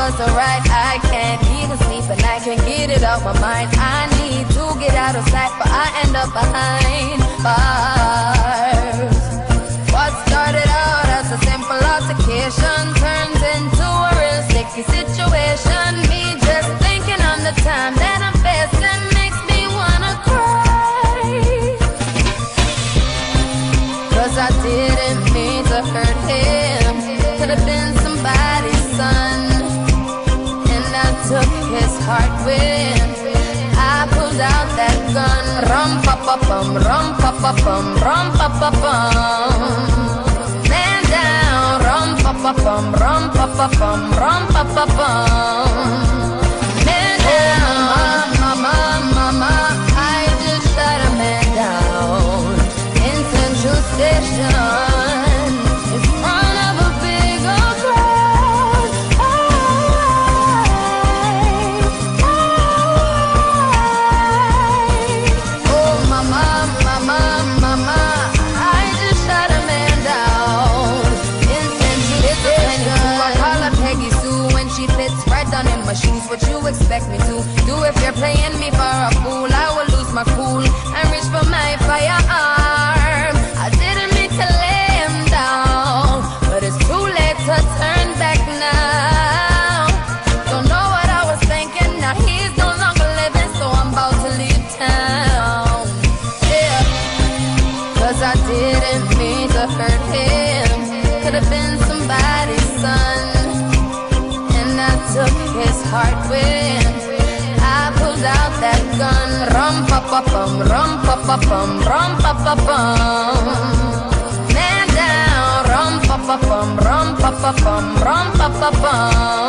wasn't right. I can't even sleep and I can't get it out my mind. I need to get out of sight, but I end up behind bars. What started out as a simple altercation turns into a real sticky situation. Me just thinking on the time that I'm facing makes me wanna cry. 'Cause I didn't mean to hurt him. Could have been somebody's son, and I took his heart with. I pulled out that gun. Rum pa pa bum, rum pa pa bum, rum pa pa bum. Man down, rum pa pa bum, rum pa pa bum, rum pa pa bum. Man down, mama, mama, I just shot a man down in Central Station in front of a big old crowd. Oh, mama, mama, mama, I just shot a man down in Central Station. I call her Peggy Sue when she fits right down in my shoes. What you expect me to do if you're playing me for a fool? I will lose my cool and reach for my firearm. I didn't mean to lay him down, but it's too late to turn back now. Don't know what I was thinking, now he's no longer living, so I'm about to leave town. Yeah, 'cause I didn't mean to hurt him. Could have been somebody's son, and I took his heart with. I pulled out that gun. Rum pa pa bum, rum pa pa bum, rum pa pa bum. Man down, rum pa pa bum, rum pa pa bum, rum pa pa bum.